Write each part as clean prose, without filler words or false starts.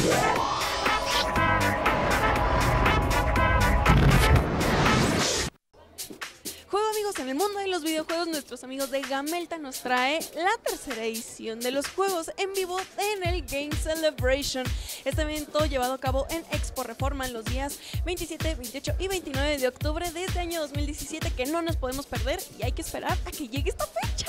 En el mundo de los videojuegos, nuestros amigos de Gamelta nos trae la tercera edición de los juegos en vivo en el Game Celebration. Este evento llevado a cabo en Expo Reforma en los días 27, 28 y 29 de octubre de este año 2017, que no nos podemos perder y hay que esperar a que llegue esta fecha.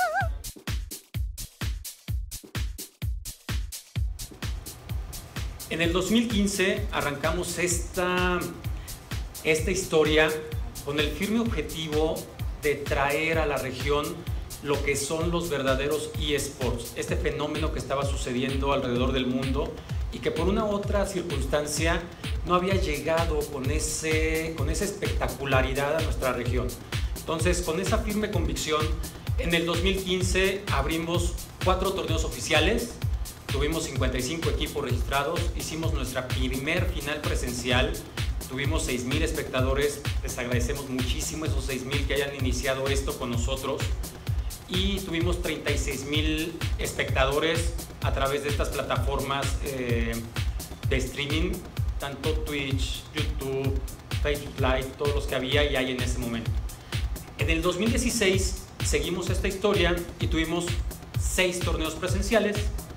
En el 2015 arrancamos esta historia con el firme objetivo de traer a la región lo que son los verdaderos eSports, este fenómeno que estaba sucediendo alrededor del mundo y que por una u otra circunstancia no había llegado con esa espectacularidad a nuestra región. Entonces, con esa firme convicción, en el 2015 abrimos 4 torneos oficiales, tuvimos 55 equipos registrados, hicimos nuestra primer final presencial. Tuvimos 6,000 espectadores, les agradecemos muchísimo esos 6,000 que hayan iniciado esto con nosotros. Y tuvimos 36,000 espectadores a través de estas plataformas de streaming, tanto Twitch, YouTube, Facebook Live, todos los que había y hay en ese momento. En el 2016 seguimos esta historia y tuvimos 6 torneos presenciales,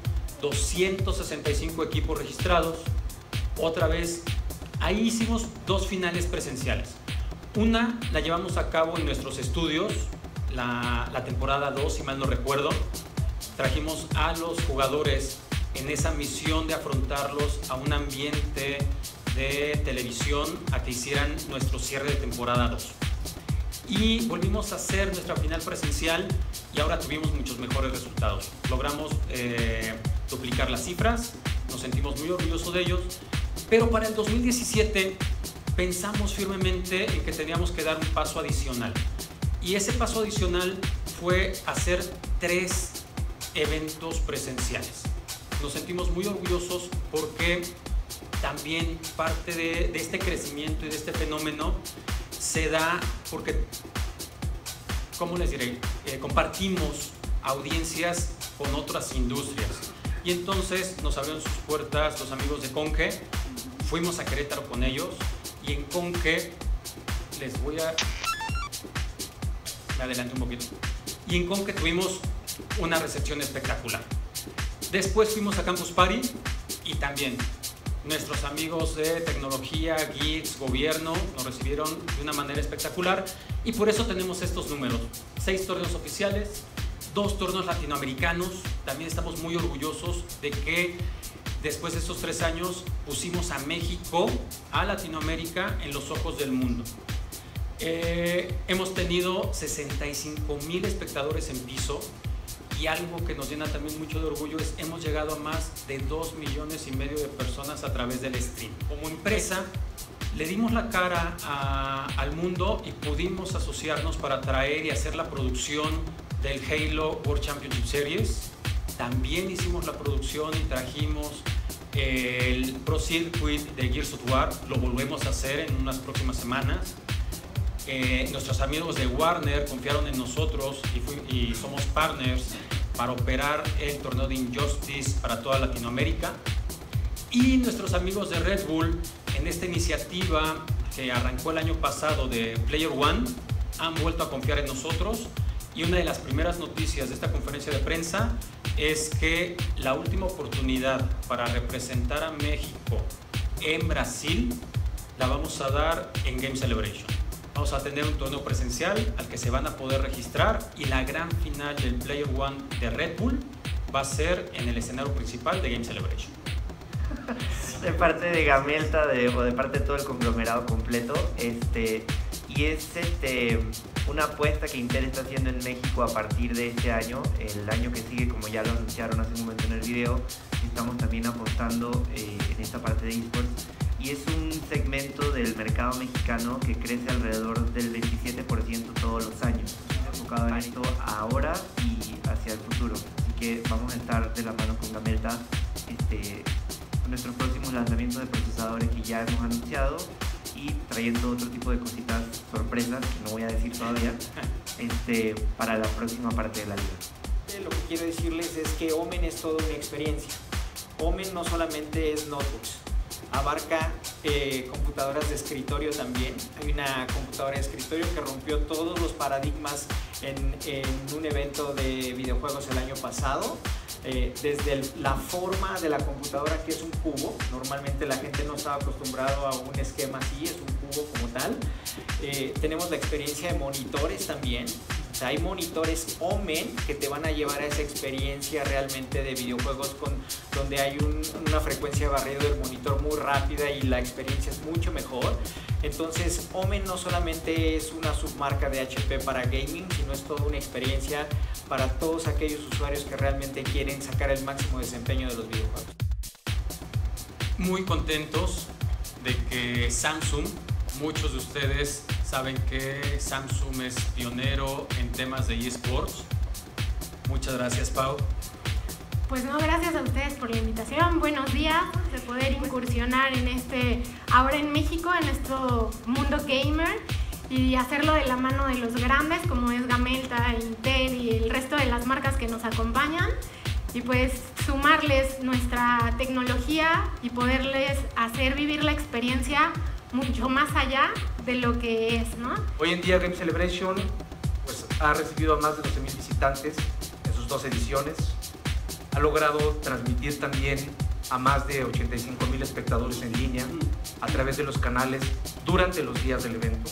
265 equipos registrados, otra vez. Ahí hicimos 2 finales presenciales. Una la llevamos a cabo en nuestros estudios, la temporada 2, si mal no recuerdo. Trajimos a los jugadores en esa misión de afrontarlos a un ambiente de televisión, a que hicieran nuestro cierre de temporada 2. Y volvimos a hacer nuestra final presencial y ahora tuvimos muchos mejores resultados. Logramos duplicar las cifras, nos sentimos muy orgullosos de ellos. Pero para el 2017 pensamos firmemente en que teníamos que dar un paso adicional. Y ese paso adicional fue hacer 3 eventos presenciales. Nos sentimos muy orgullosos porque también parte de este crecimiento y de este fenómeno se da porque, ¿cómo les diré? Compartimos audiencias con otras industrias. Y entonces nos abrieron sus puertas los amigos de Conque. Fuimos a Querétaro con ellos y en Conque me adelanto un poquito. Y en Conque tuvimos una recepción espectacular. Después fuimos a Campus Party y también nuestros amigos de tecnología, geeks, gobierno nos recibieron de una manera espectacular y por eso tenemos estos números. 6 torneos oficiales, 2 torneos latinoamericanos. También estamos muy orgullosos de que después de estos 3 años pusimos a México, a Latinoamérica, en los ojos del mundo. Hemos tenido 65,000 espectadores en piso y algo que nos llena también mucho de orgullo es hemos llegado a más de 2,5 millones de personas a través del stream. Como empresa le dimos la cara al mundo y pudimos asociarnos para traer y hacer la producción del Halo World Championship Series. También hicimos la producción y trajimos el Pro Circuit de Gears of War, lo volvemos a hacer en unas próximas semanas. Nuestros amigos de Warner confiaron en nosotros y somos partners para operar el torneo de Injustice para toda Latinoamérica. Y nuestros amigos de Red Bull, en esta iniciativa que arrancó el año pasado de Player One, han vuelto a confiar en nosotros. Y una de las primeras noticias de esta conferencia de prensa es que la última oportunidad para representar a México en Brasil la vamos a dar en Game Celebration. Vamos a tener un torneo presencial al que se van a poder registrar y la gran final del Player One de Red Bull va a ser en el escenario principal de Game Celebration. De parte de Gamelta o de parte de todo el conglomerado completo, y es una apuesta que Intel está haciendo en México a partir de este año. El año que sigue, como ya lo anunciaron hace un momento en el video, estamos también apostando en esta parte de eSports. Y es un segmento del mercado mexicano que crece alrededor del 27% todos los años. Enfocado en esto ahora y hacia el futuro. Así que vamos a estar de la mano con Gamelta con nuestros próximos lanzamientos de procesadores que ya hemos anunciado y trayendo otro tipo de cositas sorpresas que no voy a decir todavía para la próxima parte de la liga. Lo que quiero decirles es que Omen es toda una experiencia. Omen no solamente es notebooks, abarca computadoras de escritorio también. Hay una computadora de escritorio que rompió todos los paradigmas en un evento de videojuegos el año pasado. Desde la forma de la computadora, que es un cubo. Normalmente la gente no estaba acostumbrado a un esquema así, es un cubo como tal. Tenemos la experiencia de monitores también. O sea, hay monitores Omen que te van a llevar a esa experiencia realmente de videojuegos donde hay una frecuencia de barrido del monitor muy rápida y la experiencia es mucho mejor. Entonces, Omen no solamente es una submarca de HP para gaming, sino es toda una experiencia para todos aquellos usuarios que realmente quieren sacar el máximo desempeño de los videojuegos. Muy contentos de que Samsung, muchos de ustedes saben que Samsung es pionero en temas de eSports. Muchas gracias, Pau. Pues no, gracias a ustedes por la invitación. Buenos días, de poder incursionar ahora en México, en nuestro mundo gamer, y hacerlo de la mano de los grandes como es Gamelta, Intel y el resto de las marcas que nos acompañan, y pues sumarles nuestra tecnología y poderles hacer vivir la experiencia mucho más allá de lo que es, ¿no? Hoy en día Game Celebration pues, ha recibido a más de 12,000 visitantes en sus 2 ediciones. Ha logrado transmitir también a más de 85,000 espectadores en línea a través de los canales durante los días del evento.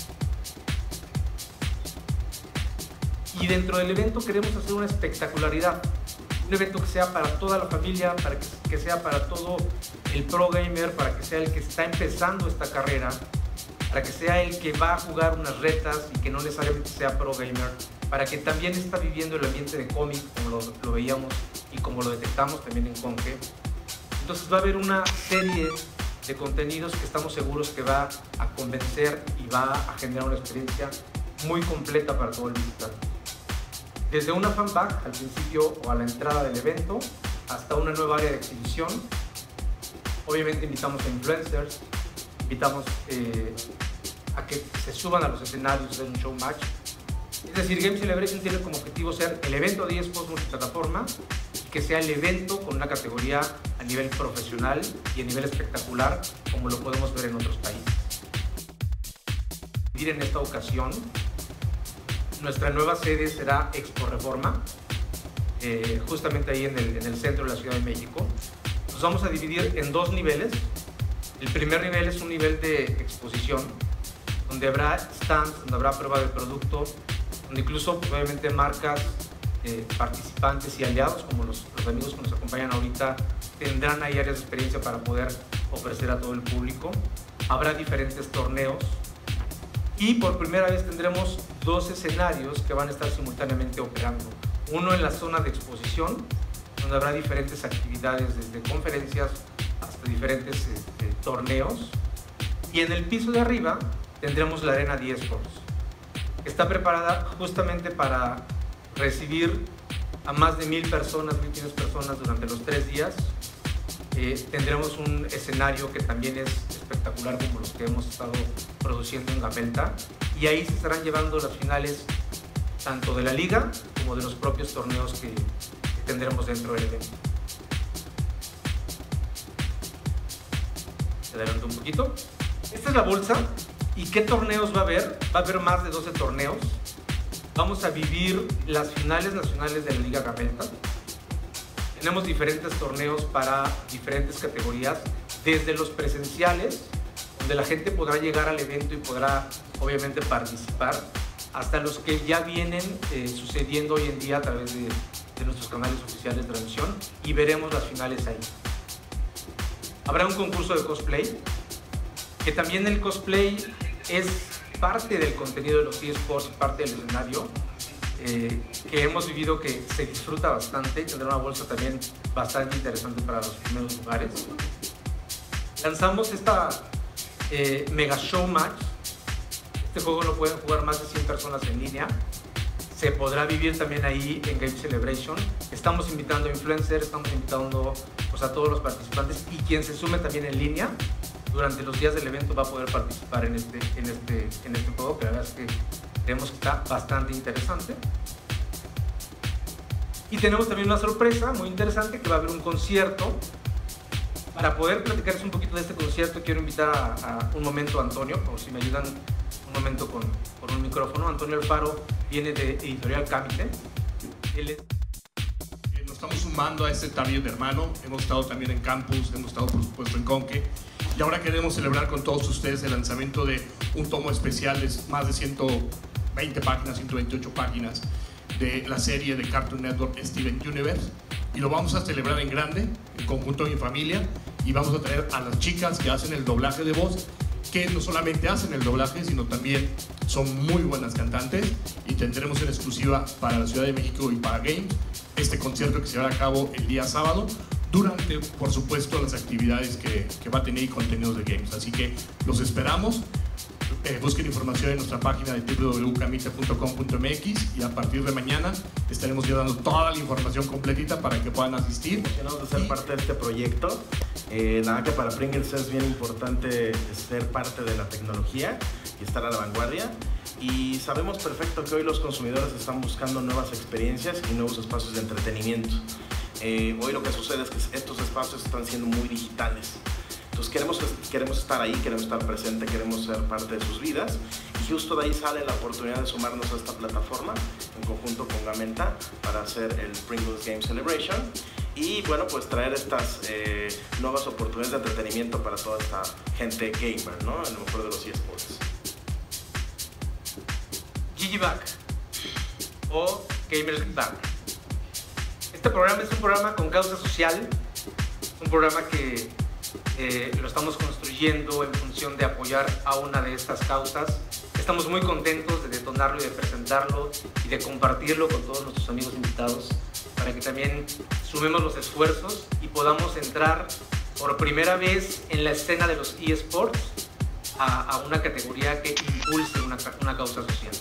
Y dentro del evento queremos hacer una espectacularidad, un evento que sea para toda la familia, para que sea para todo el pro gamer, para que sea el que está empezando esta carrera, para que sea el que va a jugar unas retas y que no necesariamente sea pro gamer, para que también está viviendo el ambiente de cómic, como lo veíamos y como lo detectamos también en Conge. Entonces va a haber una serie de contenidos que estamos seguros que va a convencer y va a generar una experiencia muy completa para todo el visitante. Desde una fan bag al principio o a la entrada del evento hasta una nueva área de exhibición. Obviamente invitamos a influencers, invitamos a que se suban a los escenarios de un show match. Es decir, Game Celebration tiene como objetivo ser el evento de eSports multiplataforma, que sea el evento con una categoría a nivel profesional y a nivel espectacular, como lo podemos ver en otros países. En esta ocasión, nuestra nueva sede será Expo Reforma, justamente ahí en el centro de la Ciudad de México. Nos vamos a dividir en 2 niveles. El primer nivel es un nivel de exposición, donde habrá stands, donde habrá prueba de producto, donde incluso obviamente marcas, participantes y aliados, como los amigos que nos acompañan ahorita, tendrán ahí áreas de experiencia para poder ofrecer a todo el público. Habrá diferentes torneos y por primera vez tendremos 2 escenarios que van a estar simultáneamente operando. Uno en la zona de exposición, donde habrá diferentes actividades desde conferencias hasta diferentes torneos, y en el piso de arriba tendremos la arena de eSports. Está preparada justamente para recibir a más de 1,000 personas, 1,500 personas durante los 3 días. Tendremos un escenario que también es espectacular, como los que hemos estado produciendo en Gamelta, y ahí se estarán llevando las finales tanto de la liga como de los propios torneos que tendremos dentro del evento. Adelanto un poquito. Esta es la bolsa. ¿Y qué torneos va a haber? Va a haber más de 12 torneos. Vamos a vivir las finales nacionales de la Liga Gamelta. Tenemos diferentes torneos para diferentes categorías, desde los presenciales, donde la gente podrá llegar al evento y podrá obviamente participar, hasta los que ya vienen sucediendo hoy en día a través de nuestros canales oficiales de transmisión, y veremos las finales ahí. Habrá un concurso de cosplay, que también el cosplay es parte del contenido de los eSports, parte del escenario, que hemos vivido que se disfruta bastante. Tendrá una bolsa también bastante interesante para los primeros lugares. Lanzamos esta Mega Show Match. Este juego lo pueden jugar más de 100 personas en línea. Se podrá vivir también ahí en Game Celebration. Estamos invitando a influencers, estamos invitando pues, a todos los participantes, y quien se sume también en línea durante los días del evento va a poder participar en este juego, que la verdad es que creemos que está bastante interesante. Y tenemos también una sorpresa muy interesante, que va a haber un concierto. Para poder platicarles un poquito de este concierto, quiero invitar a un momento a Antonio, por si me ayudan un momento con un micrófono. Antonio Alfaro viene de Editorial Camite. Nos estamos sumando a este taller de hermano. Hemos estado también en Campus, hemos estado por supuesto en Conque. Y ahora queremos celebrar con todos ustedes el lanzamiento de un tomo especial de más de 120 páginas, 128 páginas de la serie de Cartoon Network Steven Universe. Y lo vamos a celebrar en grande, en conjunto de mi familia. Y vamos a traer a las chicas que hacen el doblaje de voz, que no solamente hacen el doblaje, sino también son muy buenas cantantes. Y tendremos en exclusiva para la Ciudad de México y para Games este concierto que se llevará a cabo el día sábado, durante, por supuesto, las actividades que va a tener y contenidos de Games. Así que los esperamos. Busquen información en nuestra página de www.camite.com.mx y a partir de mañana estaremos dando toda la información completita para que puedan asistir. Emocionados de ser parte de este proyecto. Nada, que para Pringles es bien importante ser parte de la tecnología y estar a la vanguardia. Y sabemos perfecto que hoy los consumidores están buscando nuevas experiencias y nuevos espacios de entretenimiento. Hoy lo que sucede es que estos espacios están siendo muy digitales. Entonces queremos estar ahí, queremos estar presentes, queremos ser parte de sus vidas. Y justo de ahí sale la oportunidad de sumarnos a esta plataforma en conjunto con Gamenta para hacer el Pringles Game Celebration. Y bueno, pues traer estas nuevas oportunidades de entretenimiento para toda esta gente gamer, ¿no? En lo mejor de los eSports. GGBack o Gamers Back. Este programa es un programa con causa social, un programa que lo estamos construyendo en función de apoyar a una de estas causas. Estamos muy contentos de detonarlo y de presentarlo y de compartirlo con todos nuestros amigos invitados para que también sumemos los esfuerzos y podamos entrar por primera vez en la escena de los eSports a una categoría que impulse una causa social.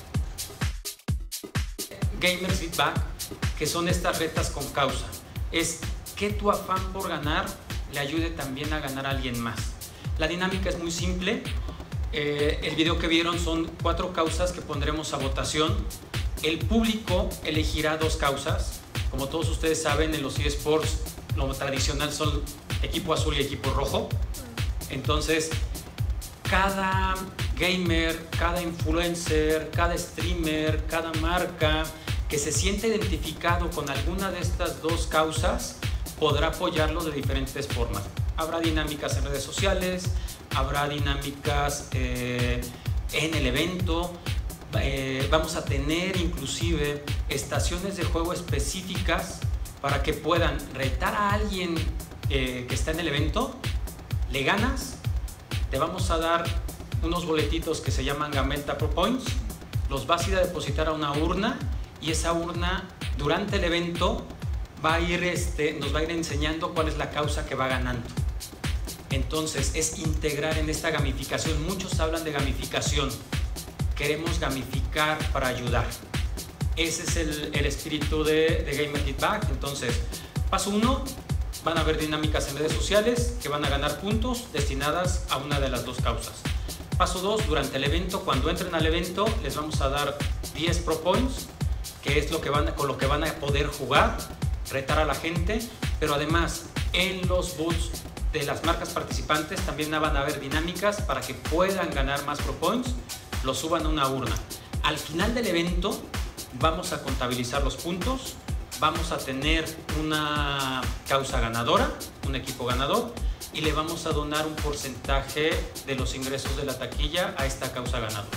Gamers Beat Back, que son estas retas con causa, es que tu afán por ganar le ayude también a ganar a alguien más. La dinámica es muy simple. El video que vieron son 4 causas que pondremos a votación. El público elegirá 2 causas. Como todos ustedes saben, en los eSports lo tradicional son equipo azul y equipo rojo. Entonces, cada gamer, cada influencer, cada streamer, cada marca que se siente identificado con alguna de estas 2 causas podrá apoyarlo de diferentes formas. Habrá dinámicas en redes sociales, habrá dinámicas en el evento. Vamos a tener inclusive estaciones de juego específicas para que puedan retar a alguien que está en el evento. Le ganas, te vamos a dar unos boletitos que se llaman Gamenta Pro Points. Los vas a ir a depositar a una urna y esa urna durante el evento nos va a ir enseñando cuál es la causa que va ganando. Entonces es integrar en esta gamificación. Muchos hablan de gamificación. Queremos gamificar para ayudar. Ese es el espíritu de Gamer Beat Back. Entonces, paso 1, van a haber dinámicas en redes sociales que van a ganar puntos destinadas a una de las 2 causas. Paso 2, durante el evento, cuando entren al evento, les vamos a dar 10 Pro Points, que es con lo que van a poder jugar, retar a la gente, pero además en los booths de las marcas participantes también van a haber dinámicas para que puedan ganar más Pro Points, los suban a una urna. Al final del evento vamos a contabilizar los puntos, vamos a tener una causa ganadora, un equipo ganador, y le vamos a donar un porcentaje de los ingresos de la taquilla a esta causa ganadora.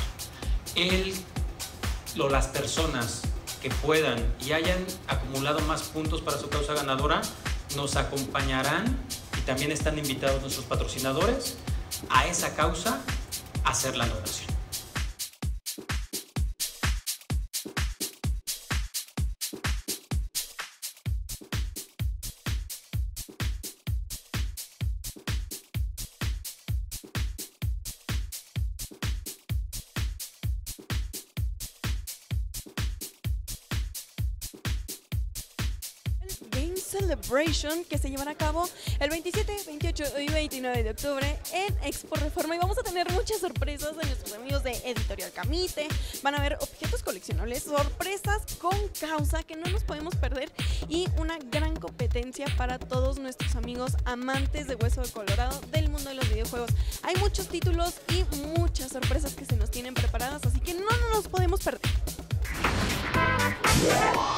Las personas que puedan y hayan acumulado más puntos para su causa ganadora nos acompañarán, y también están invitados nuestros patrocinadores a esa causa a hacer la donación. Celebration, que se llevará a cabo el 27, 28 y 29 de octubre en Expo Reforma. Y vamos a tener muchas sorpresas de nuestros amigos de Editorial Camite. Van a haber objetos coleccionables, sorpresas con causa que no nos podemos perder y una gran competencia para todos nuestros amigos amantes de Hueso de Colorado del mundo de los videojuegos. Hay muchos títulos y muchas sorpresas que se nos tienen preparadas, así que no nos podemos perder.